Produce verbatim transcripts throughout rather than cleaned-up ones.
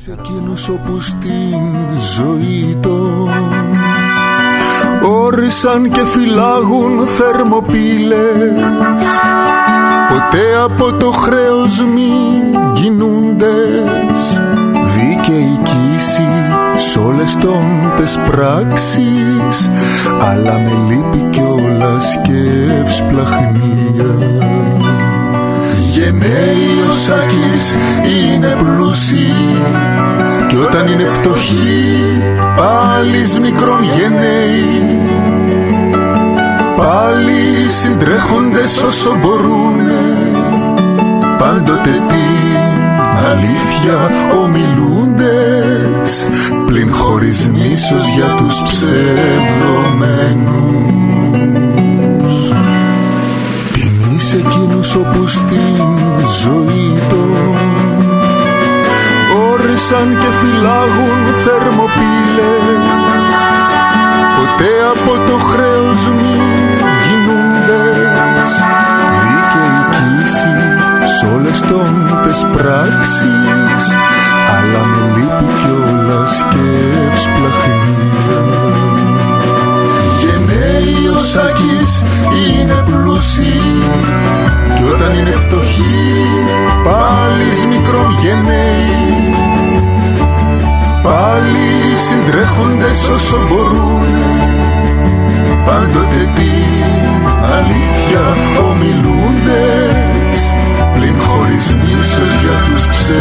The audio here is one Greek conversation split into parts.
Σε εκείνους όπου στην ζωή των όρισαν και φυλάγουν θερμοπύλες, ποτέ από το χρέος μη κινούντες, δίκαιη κοίηση σ' όλες των τες πράξεις, αλλά με λύπη κιόλας και ευσπλαχνία. Γενναίοι ο Σάκης είναι πλούσιοι κι όταν είναι πτωχοί πάλι μικρόν γενναίοι, πάλι συντρέχοντες όσο μπορούνε, πάντοτε την αλήθεια ομιλούντες, πλην χωρίς μίσος για τους ψευδομένους. Τιμής εκείνους όπου στην ζωή των όρισαν και φυλάγουν θερμοπύλες, ποτέ από το χρέος μη κινούντες, δίκαιη κοίηση σ' όλες των τες πράξεις, αλλά με λύπη κιόλας και ευσπλαχνία. Γενναίοι ο Σάκης είναι πλούσιοι κι όταν είναι πτωχοί πάλι μικρόν γενναίοι, πάλι συντρέχοντες όσο μπορούνε, πάντοτε την αλήθεια ομιλούντες, πλην χωρίς μίσος για τους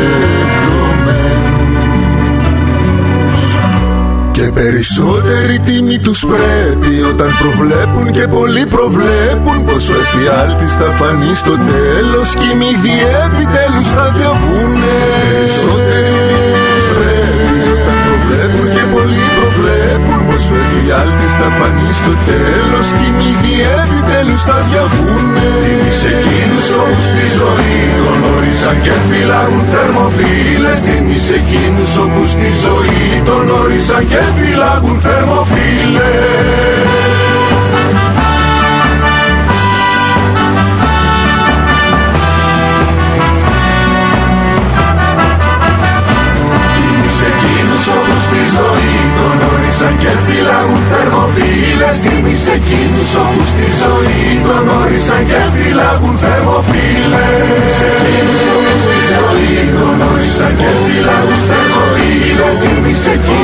ψευδομένους. Και περισσότερη τιμή τους πρέπει όταν προβλέπουν και πολλοί προβλέπουν πως ο εφιάλτης θα φανεί στο τέλος κι οι μύθοι επιτέλους θα διαβούνε. Περισσότερη τιμή τους πρέπει όταν προβλέπουν και πολλοί προβλέπουν πως ο εφιάλτης θα φανεί στο τέλος κι οι μύθοι επιτέλους θα διαβούνε. Τιμής εκείνους όπου στη ζωή τον όρισαν και φυλάγουν θερμοπύλες, τιμής εκείνους όπου στη ζωή τον όρισαν και φυλάγουν θερμοπύλες. Όπου στη ζωή τον όρισαν και φυλάγουν θερμοπύλες, τιμής εκείνους όπου στη ζωή τον όρισαν και φυλάγουν θερμοπύλες. Εκείνους όπου στη ζωή τον όρισαν και φυλάγουν θερμοπύλες, τιμής εκείνους